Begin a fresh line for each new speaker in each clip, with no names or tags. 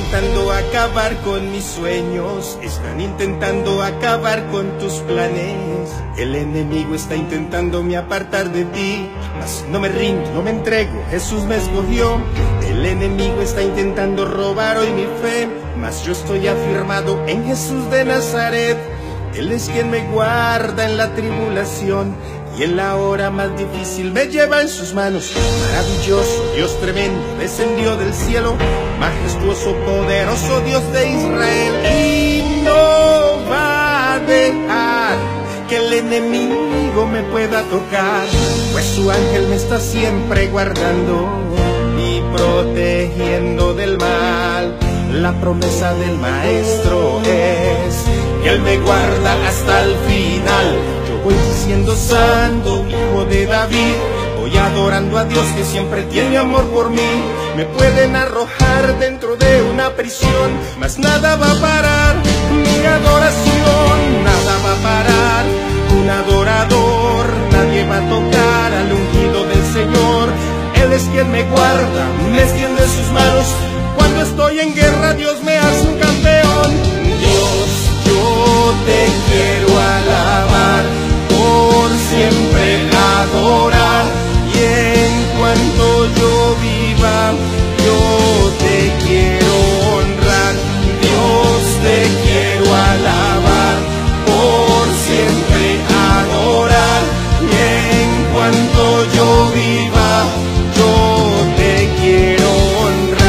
intentando acabar con mis sueños, están intentando acabar con tus planes. El enemigo está intentando me apartar de ti, mas no me rindo, no me entrego, Jesús me escogió. El enemigo está intentando robar hoy mi fe, mas yo estoy afirmado en Jesús de Nazaret. Él es quien me guarda en la tribulación y en la hora más difícil me lleva en sus manos. Maravilloso, Dios tremendo, descendió del cielo, majestuoso, poderoso Dios de Israel. Y no va a dejar que el enemigo me pueda tocar, pues su ángel me está siempre guardando y protegiendo del mal. La promesa del maestro es que él me guarda hasta el final. Yo voy diciendo santo, hijo de David, voy adorando a Dios que siempre tiene amor por mí. Me pueden arrojar dentro de una prisión, mas nada va a parar mi adoración. Nada va a parar un adorador, nadie va a tocar al ungido del Señor. Él es quien me guarda, me extiende sus manos. Cuando estoy en guerra, Dios me hace un campeón. Dios, yo te quiero alabar, por siempre adorar. Y en cuanto yo viva, yo te quiero honrar. Dios, te quiero alabar, por siempre adorar. Y en cuanto yo viva, yo te quiero honrar.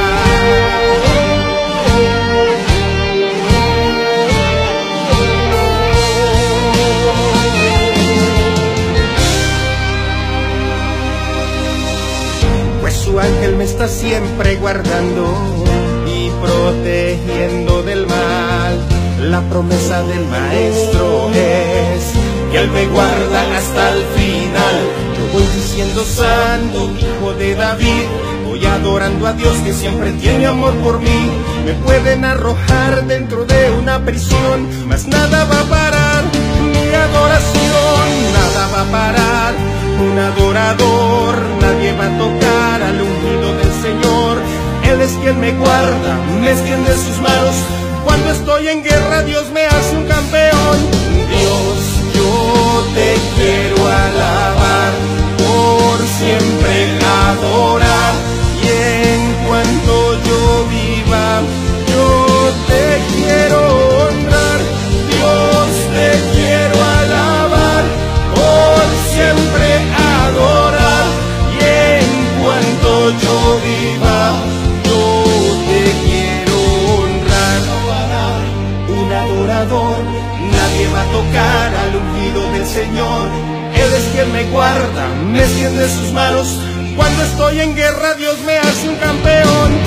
Pues su ángel me está siempre guardando y protegiendo del mal. La promesa del maestro es que él me guarda hasta el final. Yo voy diciendo santo, hijo de David, voy adorando a Dios que siempre tiene amor por mí. Me pueden arrojar dentro de una prisión, mas nada va a parar mi adoración. Nada va a parar un adorador, nadie va a tocar al ungido del Señor. Él es quien me guarda, me extiende sus manos. Cuando estoy en guerra, Dios me hace un campeón. Dios, yo te quiero alabar, por siempre adorar. Y en cuanto yo viva, yo te quiero honrar. Dios, te quiero alabar, por siempre adorar. Y en cuanto yo viva, yo te quiero honrar. Un adorador, nadie va a tocar al ungido del Señor. Él es quien me guarda, me extiende sus manos. Cuando estoy en guerra, Dios me hace un campeón.